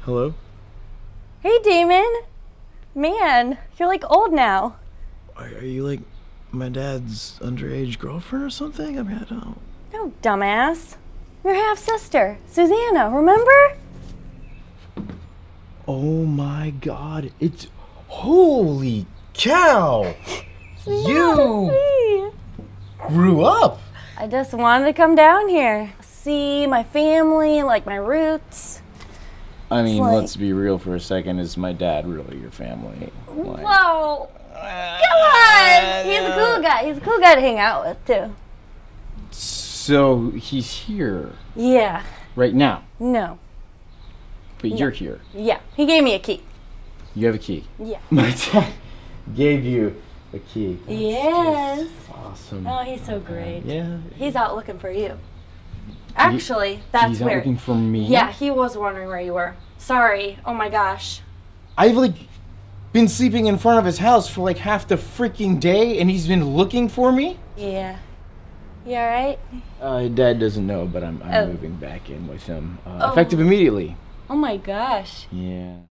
Hello? Hey, Damon. Man, you're like old now. Are you like my dad's underage girlfriend or something? I mean, I don't... No, dumbass. Your half-sister, Susanna, remember? Oh my god, it's... Holy cow! You grew up! I just wanted to come down here. See my family, like my roots. I mean, let's be real for a second. Is my dad really your family? Like, whoa! Come on! He's a cool guy. He's a cool guy to hang out with, too. So, he's here. Yeah. Right now? No. But you're here. Yeah. He gave me a key. You have a key? Yeah. My dad gave you a key. That's yes. Awesome. Oh, he's so great. Yeah. He's out looking for you. Actually, that's he's weird. Out looking for me? Yeah, he was wondering where you were. Sorry. Oh my gosh. I've like been sleeping in front of his house for like half the freaking day, and he's been looking for me? Yeah. You alright? Dad doesn't know, but I'm moving back in with him. Oh. Effective immediately. Oh my gosh. Yeah.